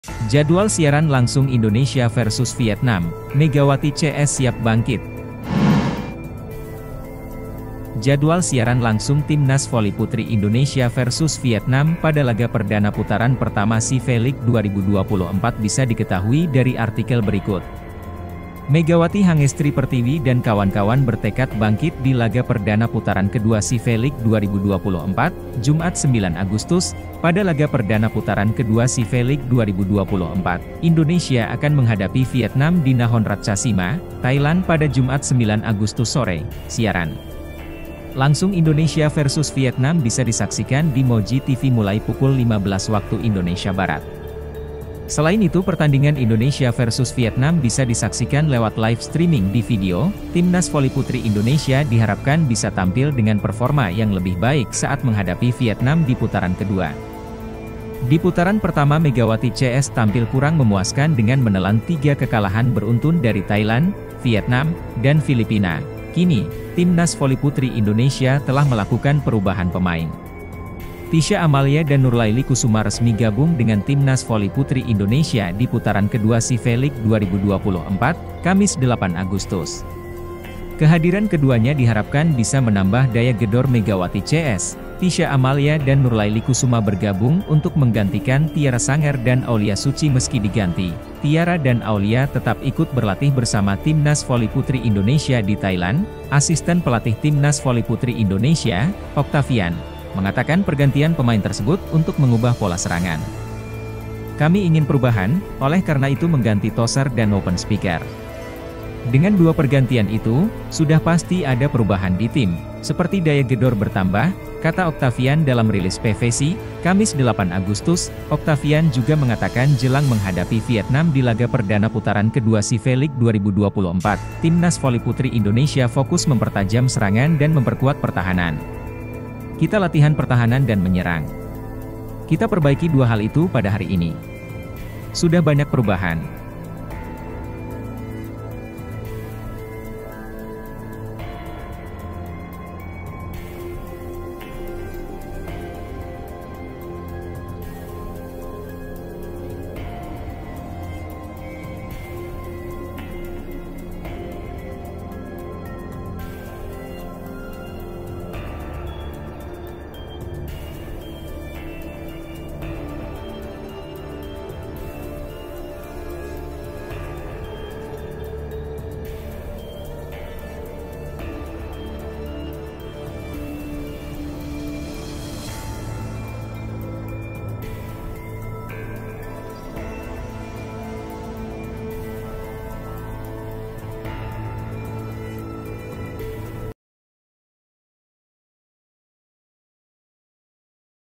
Jadwal siaran langsung Indonesia versus Vietnam, Megawati CS siap bangkit. Jadwal siaran langsung Timnas Voli Putri Indonesia versus Vietnam pada laga perdana putaran pertama SIFE League 2024 bisa diketahui dari artikel berikut. Megawati Hangestri Pertiwi dan kawan-kawan bertekad bangkit di laga perdana putaran kedua SIFE League 2024, Jumat 9 Agustus. Pada laga perdana putaran kedua SIFE League 2024, Indonesia akan menghadapi Vietnam di Nakhon Ratchasima, Thailand pada Jumat 9 Agustus sore. Siaran langsung Indonesia versus Vietnam bisa disaksikan di Moji TV mulai pukul 15 waktu Indonesia Barat. Selain itu, pertandingan Indonesia versus Vietnam bisa disaksikan lewat live streaming di video. Timnas Voli Putri Indonesia diharapkan bisa tampil dengan performa yang lebih baik saat menghadapi Vietnam di putaran kedua. Di putaran pertama Megawati CS tampil kurang memuaskan dengan menelan 3 kekalahan beruntun dari Thailand, Vietnam, dan Filipina. Kini, Timnas Voli Putri Indonesia telah melakukan perubahan pemain. Tisha Amalia dan Nurlaili Kusuma resmi gabung dengan Timnas Voli Putri Indonesia di putaran kedua SIFE League 2024, Kamis 8 Agustus. Kehadiran keduanya diharapkan bisa menambah daya gedor Megawati CS. Tisha Amalia dan Nurlaili Kusuma bergabung untuk menggantikan Tiara Sanger dan Aulia Suci meski diganti. Tiara dan Aulia tetap ikut berlatih bersama Timnas Voli Putri Indonesia di Thailand. Asisten pelatih Timnas Voli Putri Indonesia, Octavian, mengatakan pergantian pemain tersebut untuk mengubah pola serangan. Kami ingin perubahan, oleh karena itu mengganti Toser dan Open Speaker. Dengan 2 pergantian itu, sudah pasti ada perubahan di tim, seperti daya gedor bertambah, kata Octavian dalam rilis PVC, Kamis 8 Agustus. Octavian juga mengatakan jelang menghadapi Vietnam di laga perdana putaran kedua SIFE League 2024, Timnas Voli Putri Indonesia fokus mempertajam serangan dan memperkuat pertahanan. Kita latihan pertahanan dan menyerang. Kita perbaiki 2 hal itu pada hari ini. Sudah banyak perubahan.